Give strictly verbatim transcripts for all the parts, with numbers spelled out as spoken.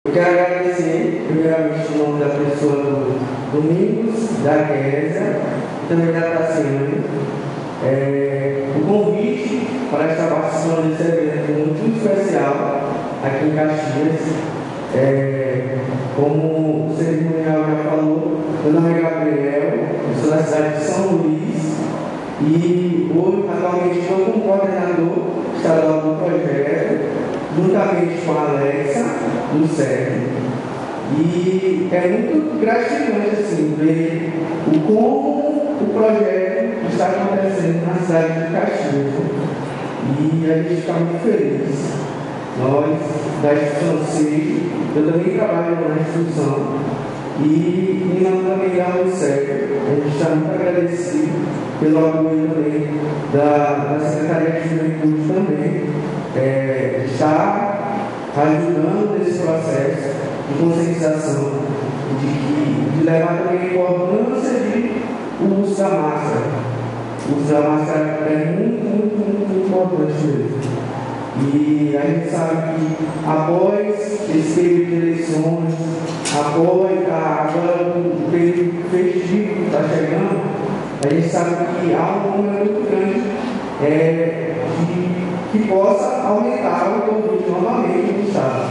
Eu quero agradecer, primeiramente, o nome da pessoa do Domingos, da Kézia e também da Tassiane, é, o convite para estar participando desse evento muito especial aqui em Caxias. É, como o cerimonial já falou, meu nome é Gabriel, eu sou da cidade de São Luís e hoje, atualmente, estou como coordenador estadual do projeto, juntamente com a Alexa, do S E R. E é muito gratificante assim, ver o como o projeto está acontecendo na cidade de Caxias. E a gente está muito feliz. Nós, da instituição C I C, eu também trabalho na instituição, e em nome também da U C E R, a gente está muito agradecido pelo apoio também da, da Secretaria de Juventude também, é, está ajudando nesse processo de conscientização, de, que, de levar também a importância de o uso da máscara. O uso da máscara é muito, muito, muito importante mesmo. E a gente sabe que após esse período de eleições, após a, agora o período festivo que está chegando, a gente sabe que há um número muito grande é, de, que possa aumentar o Covid novamente no estado.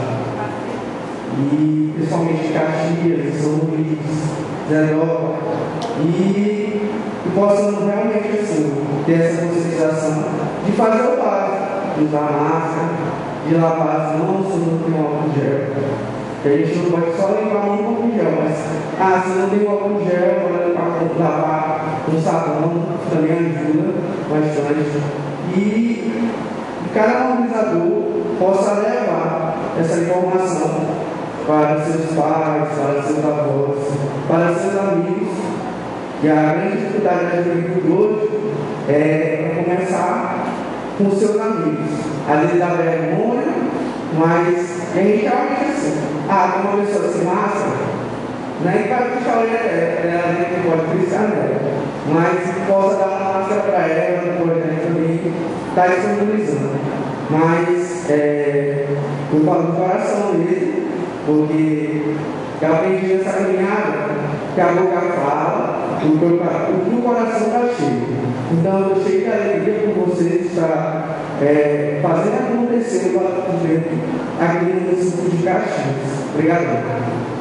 E principalmente Caxias, São Luís, Zerópolis, e que possamos realmente assim, ter essa conscientização de fazer o básico. De usar máscara, de lavar as mãos se não tem um álcool gel. Que a gente não pode só limpar a mão com álcool gel, mas ah, se não tem um álcool gel, pode lavar com sabão, também ajuda bastante. E cada mobilizador possa levar essa informação para seus pais, para seus avós, para seus amigos. E a grande dificuldade da juventude hoje é começar com os seus amigos. Às vezes dá vergonha, mas a gente realmente assim, ah, tem uma pessoa sem máscara, nem para puxar a orelha dela, ela nem pode precisar dela, mas possa dar uma máscara para ela, por exemplo, também está disponibilizando. Mas é, eu falo do coração mesmo, porque eu aprendi nessa caminhada que a boca fala, o que o coração está cheio. Então, eu cheio de alegria por vocês estar é, fazendo acontecer o Palácio do Vento aqui no município de Caxias. Obrigado.